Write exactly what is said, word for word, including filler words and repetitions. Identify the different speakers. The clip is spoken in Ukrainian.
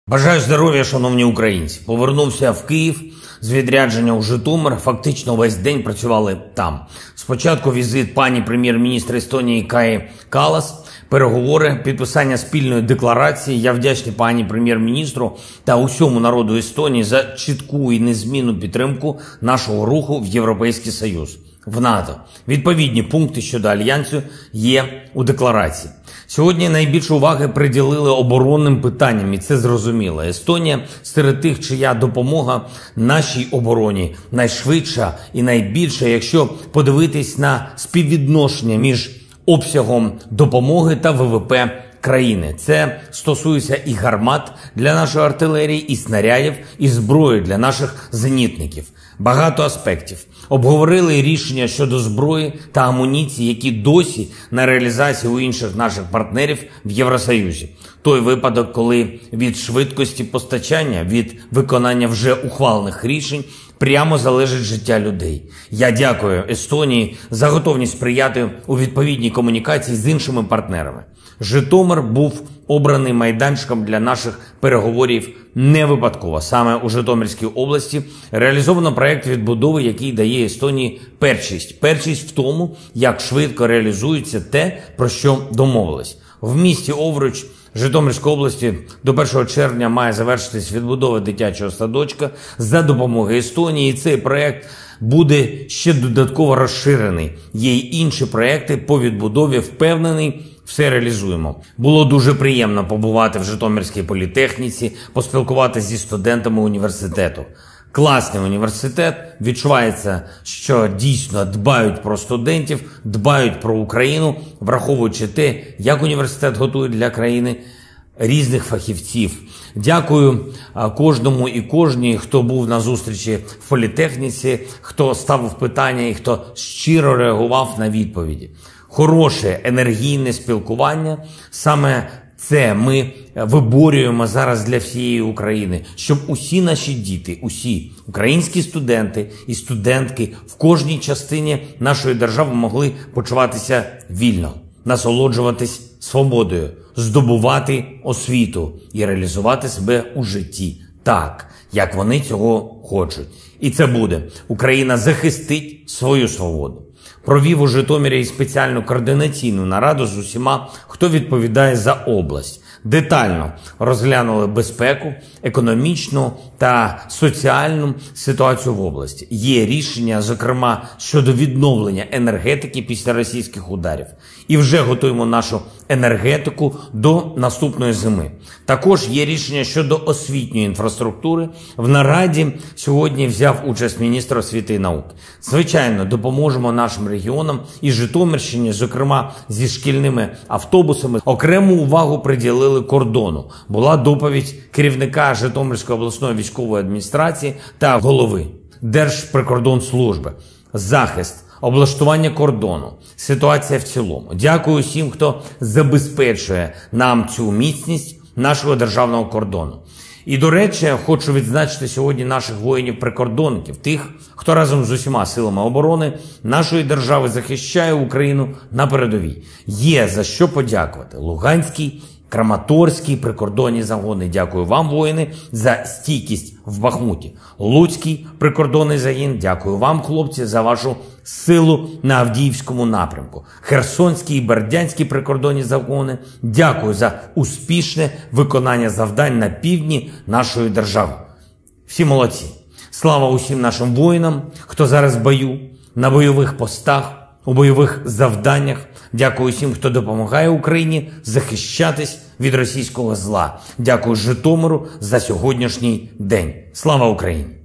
Speaker 1: Бажаю здоров'я, шановні українці. Повернувся в Київ з відрядження у Житомир. Фактично весь день працювали там. Спочатку візит пані прем'єр-міністра Естонії Каї Каллас, переговори, підписання спільної декларації. Я вдячний пані прем'єр-міністру та усьому народу Естонії за чітку і незмінну підтримку нашого руху в Європейський Союз, в НАТО. Відповідні пункти щодо альянсу є у декларації. Сьогодні найбільше уваги приділили оборонним питанням, і це зрозуміло. Естонія серед тих, чия допомога нашій обороні найшвидша і найбільша, якщо подивитись на співвідношення між обсягом допомоги та ВВП країни. Це стосується і гармат для нашої артилерії, і снарядів, і зброї для наших зенітників. Багато аспектів. Обговорили рішення щодо зброї та амуніції, які досі на реалізації у інших наших партнерів в Євросоюзі. Той випадок, коли від швидкості постачання, від виконання вже ухвалених рішень прямо залежить життя людей. Я дякую Естонії за готовність сприяти у відповідній комунікації з іншими партнерами. Житомир був обраний майданчиком для наших переговорів не випадково. Саме у Житомирській області реалізовано проєкт відбудови, який дає Естонії першість. Першість в тому, як швидко реалізується те, про що домовились. В місті Овруч Житомирської області до першого червня має завершитись відбудова дитячого садочка за допомогою Естонії. І цей проєкт буде ще додатково розширений. Є й інші проєкти по відбудові, впевнений, все реалізуємо. Було дуже приємно побувати в Житомирській політехніці, поспілкуватися зі студентами університету. Класний університет, відчувається, що дійсно дбають про студентів, дбають про Україну, враховуючи те, як університет готує для країни різних фахівців. Дякую кожному і кожній, хто був на зустрічі в політехніці, хто ставив питання і хто щиро реагував на відповіді. Хороше, енергійне спілкування, саме це ми виборюємо зараз для всієї України, щоб усі наші діти, усі українські студенти і студентки в кожній частині нашої держави могли почуватися вільно, насолоджуватись свободою, здобувати освіту і реалізувати себе у житті так, як вони цього хочуть. І це буде. Україна захистить свою свободу. Провів у Житомирі спеціальну координаційну нараду з усіма, хто відповідає за область. Детально розглянули безпеку, економічну та соціальну ситуацію в області. Є рішення, зокрема, щодо відновлення енергетики після російських ударів. І вже готуємо нашу енергетику до наступної зими. Також є рішення щодо освітньої інфраструктури. В нараді сьогодні взяв участь міністр освіти і науки. Звичайно, допоможемо нашим регіонам і Житомирщині, зокрема, зі шкільними автобусами. Окрему увагу приділили кордону. Була доповідь керівника Житомирської обласної військової адміністрації та голови Держприкордонслужби. Захист, облаштування кордону, ситуація в цілому. Дякую всім, хто забезпечує нам цю міцність нашого державного кордону. І, до речі, хочу відзначити сьогодні наших воїнів-прикордонників, тих, хто разом з усіма силами оборони нашої держави захищає Україну на передовій. Є за що подякувати. Луганський, Краматорський прикордонні загони. Дякую вам, воїни, за стійкість в Бахмуті. Луцький прикордонний загін. Дякую вам, хлопці, за вашу силу на Авдіївському напрямку. Херсонський і Бердянський прикордонні загони. Дякую за успішне виконання завдань на півдні нашої держави. Всі молодці. Слава усім нашим воїнам, хто зараз в бою, на бойових постах, у бойових завданнях. Дякую всім, хто допомагає Україні захищатись від російського зла. Дякую Житомиру за сьогоднішній день. Слава Україні!